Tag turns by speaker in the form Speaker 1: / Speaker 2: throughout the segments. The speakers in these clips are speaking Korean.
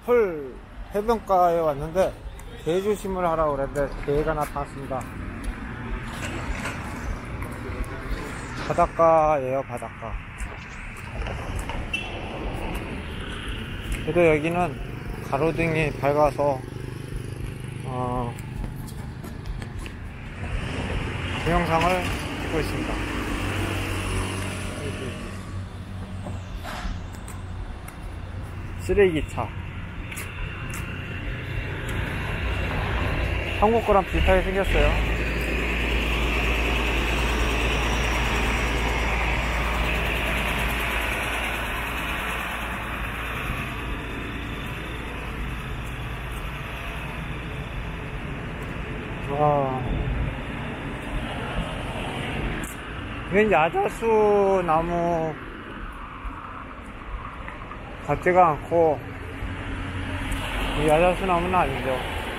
Speaker 1: 풀 해변가에 왔는데 개 조심을 하라고 그랬는데 개가 나타났습니다. 바닷가예요, 바닷가. 그래도 여기는 가로등이 밝아서 동영상을 찍고 있습니다. 쓰레기차. 한국 거랑 비슷하게 생겼어요. 이건 야자수 나무 같지가 않고, 이 야자수 나무는 아니죠.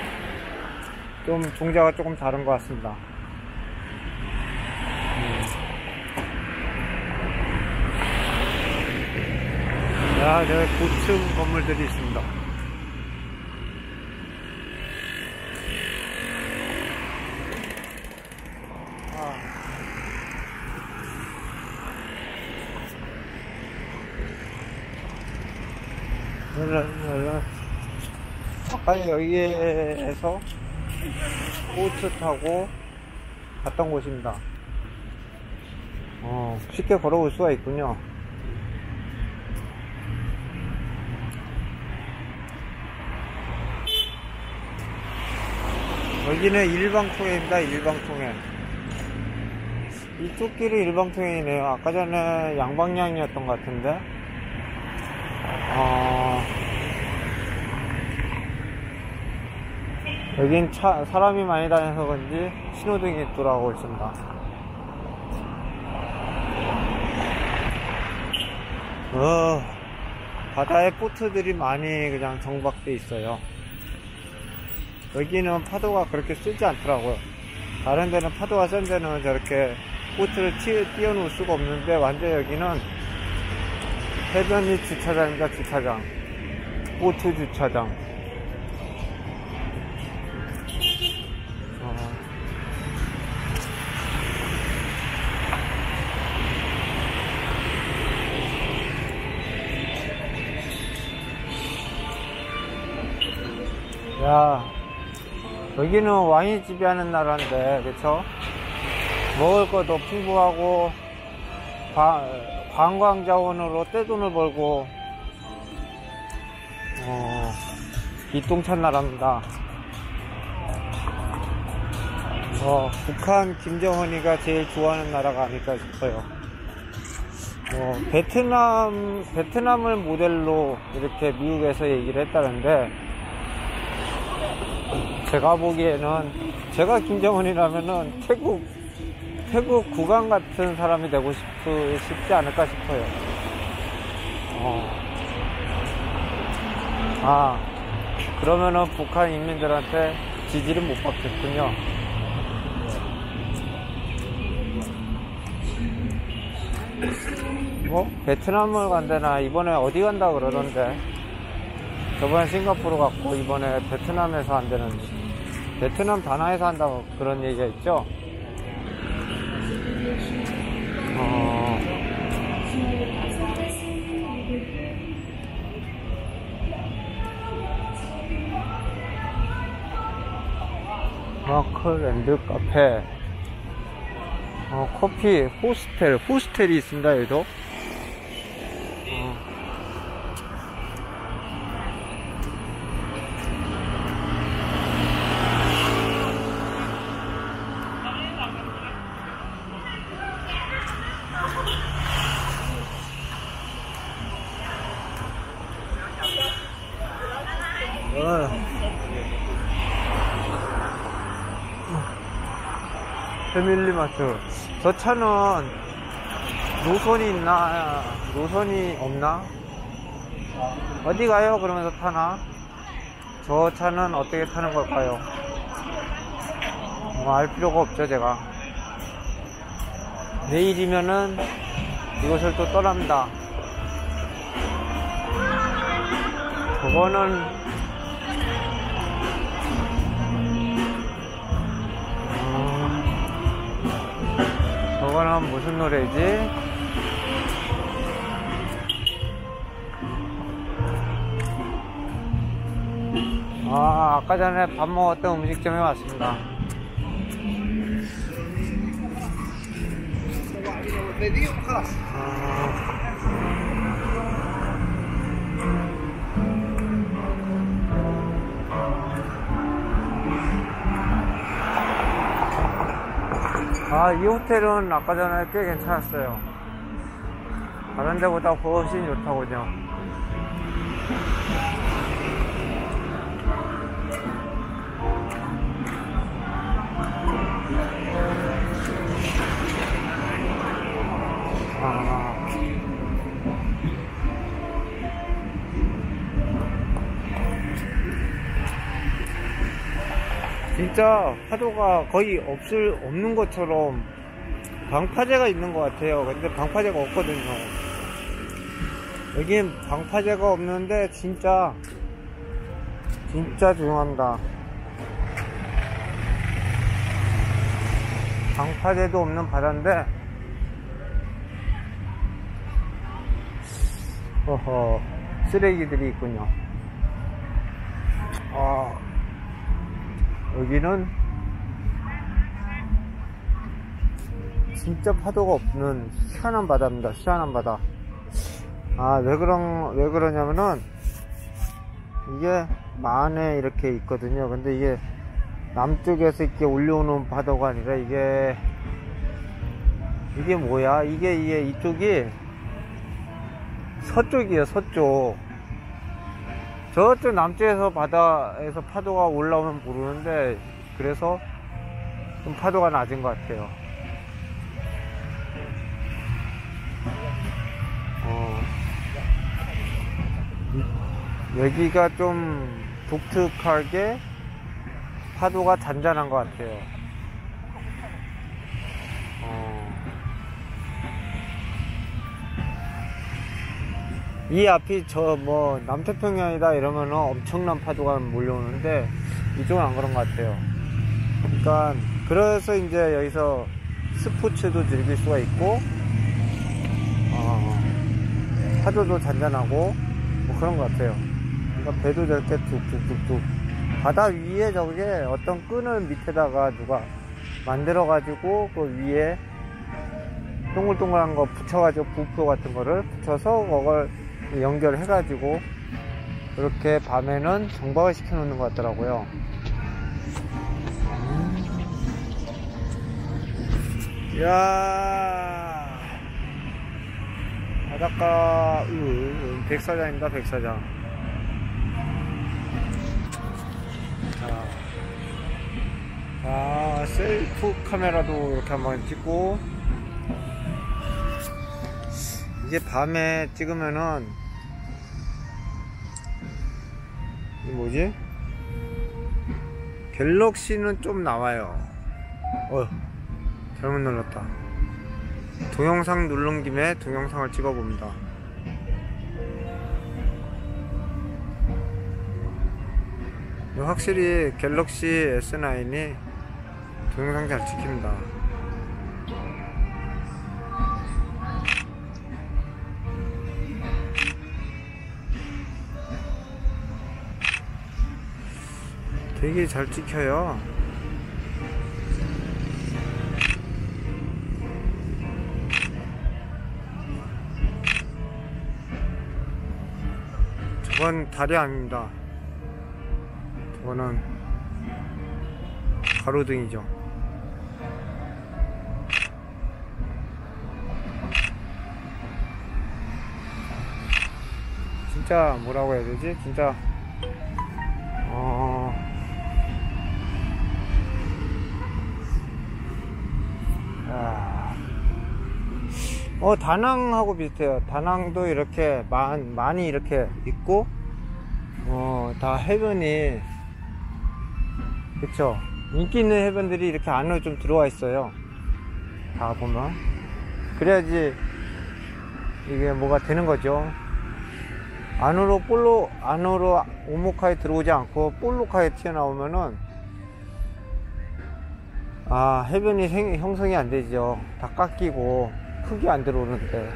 Speaker 1: 좀 종자가 조금 다른 것 같습니다. 야, 저기 고층 건물들이 있습니다. 아까 여기에서 보트 타고 갔던 곳입니다. 쉽게 걸어올 수가 있군요. 여기는 일방통행입니다. 일방통행. 이쪽 길이 일방통행이네요. 아까 전에 양방향이었던 것 같은데. 여긴 사람이 많이 다녀서 그런지 신호등이 돌아오고 있습니다. 바다에 보트들이 많이 그냥 정박돼 있어요. 여기는 파도가 그렇게 세지 않더라고요. 다른 데는 파도가 센 데는 저렇게 보트를 띄워놓을 수가 없는데, 완전 여기는 해변이 주차장입니다. 주차장. 보트 주차장. 야, 여기는 와인이 지배하는 나라인데, 그쵸? 먹을 것도 풍부하고, 관광 자원으로 떼돈을 벌고, 기똥찬 나라입니다. 북한 김정은이가 제일 좋아하는 나라가 아닐까 싶어요. 베트남을 모델로 이렇게 미국에서 얘기를 했다는데, 제가 보기에는, 제가 김정은이라면은 태국 국왕 같은 사람이 되고 싶지 않을까 싶어요. 그러면은 북한 인민들한테 지지를 못 받겠군요. 베트남을 간대나, 이번에 어디 간다 그러던데. 저번에 싱가포르 갔고, 이번에 베트남에서 한다는, 베트남 다나에서 한다고 그런 얘기가 있죠. 마클랜드 카페. 커피, 호스텔이 있습니다, 여기도. 패밀리마트. 저 차는 노선이 있나, 노선이 없나? 어디 가요? 그러면서 타나? 저 차는 어떻게 타는 걸까요? 알 필요가 없죠, 제가. 내일이면은 이곳을 또 떠납니다. 저거는 저거는 무슨 노래지? 아까 전에 밥 먹었던 음식점에 왔습니다. 이 호텔은 아까 전에 꽤 괜찮았어요. 다른 데보다 훨씬 좋다군요. 진짜 파도가 거의 없는 것처럼 방파제가 있는 것 같아요. 근데 방파제가 없거든요. 여긴 방파제가 없는데 진짜 조용합니다. 방파제도 없는 바다인데 쓰레기들이 있군요. 여기는 진짜 파도가 없는 시원한 바다입니다. 시원한 바다. 왜 그러냐면은 이게 만에 이렇게 있거든요. 근데 이게 남쪽에서 이렇게 올려오는 파도가 아니라 이게 뭐야? 이게 이쪽이 서쪽이에요. 서쪽. 저쪽 남쪽에서 바다에서 파도가 올라오면 모르는데, 그래서 좀 파도가 낮은 것 같아요. 여기가 좀 독특하게 파도가 잔잔한 것 같아요. 이 앞이 남태평양이다 이러면 엄청난 파도가 몰려오는데 이쪽은 안 그런 것 같아요. 그러니까 그래서 이제 여기서 스포츠도 즐길 수가 있고 파도도 잔잔하고 뭐 그런 것 같아요. 그러니까 배도 저렇게 툭툭툭툭 바다 위에 저게 어떤 끈을 밑에다가 누가 만들어 가지고 그 위에 동글동글한 거 붙여가지고 부표 같은 거를 붙여서 그걸 연결해 가지고 이렇게 밤에는 정박을 시켜 놓는 것 같더라고요. 이야, 바닷가 백사장입니다. 백사장. 자, 셀프 카메라도 이렇게 한번 찍고, 이제 밤에 찍으면은 이 뭐지? 갤럭시는 좀 나와요. 잘못 눌렀다. 동영상 누른 김에 동영상을 찍어봅니다. 확실히 갤럭시 S9이 동영상 잘 찍힙니다. 되게 잘 찍혀요. 저건 달이 아닙니다. 저거는 가로등이죠. 진짜 뭐라고 해야 되지? 진짜 다낭하고 비슷해요. 다낭도 이렇게 많이 이렇게 있고 다 해변이, 그쵸, 인기 있는 해변들이 이렇게 안으로 좀 들어와 있어요. 다 보면 그래야지 이게 뭐가 되는 거죠. 안으로 오목하게 들어오지 않고 볼록하게 튀어나오면은 해변이 형성이 안 되죠. 다 깎이고 흙이 안 들어오는데.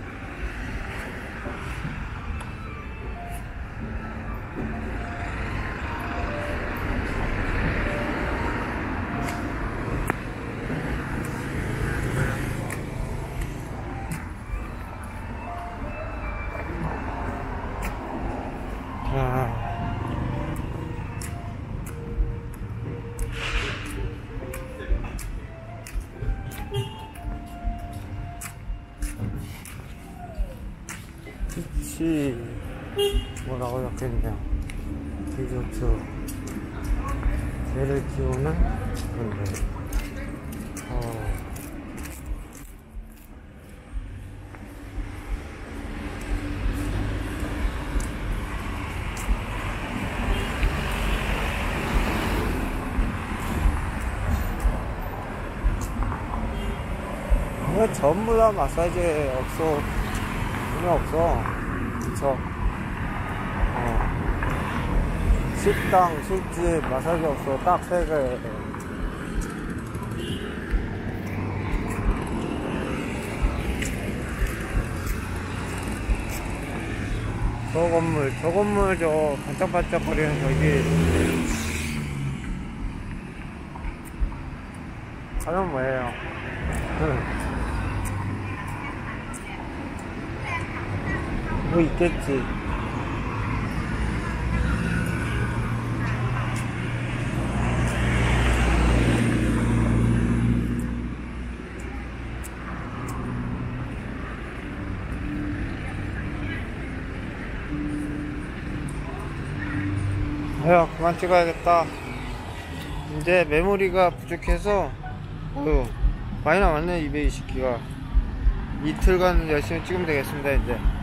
Speaker 1: 빛이 뭐라고 적혀있네요. 디저트 쟤를 키우는 분들. 이거 전부 다 마사지 없어. 전혀 없어. 그쵸? 식당, 술집, 마사지 없어. 딱 3개. 저 건물 저 반짝반짝거리는 저기 하면 뭐예요? 뭐 있겠지. 그만 찍어야겠다. 이제 메모리가 부족해서 많이 남았네. 220기가. 이틀간 열심히 찍으면 되겠습니다. 이제